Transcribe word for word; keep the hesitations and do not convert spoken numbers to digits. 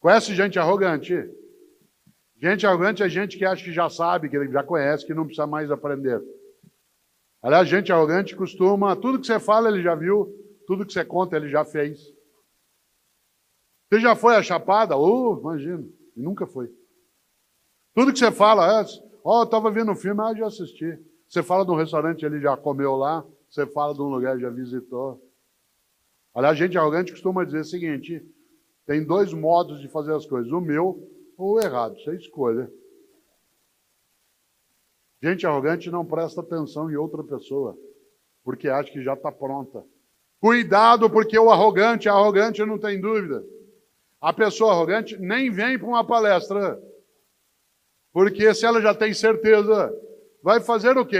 Conhece gente arrogante? Gente arrogante é gente que acha que já sabe, que já conhece, que não precisa mais aprender. Aliás, gente arrogante costuma, tudo que você fala ele já viu, tudo que você conta ele já fez. Você já foi a Chapada? Oh, imagina, nunca foi. Tudo que você fala, é, ó, oh, eu estava vendo um filme, ah, já assisti. Você fala de um restaurante, ele já comeu lá, você fala de um lugar, já visitou. Aliás, gente arrogante costuma dizer o seguinte, tem dois modos de fazer as coisas, o meu ou o errado, você escolha. Gente arrogante não presta atenção em outra pessoa, porque acha que já está pronta. Cuidado, porque o arrogante, a arrogante não tem dúvida. A pessoa arrogante nem vem para uma palestra, porque se ela já tem certeza, vai fazer o quê?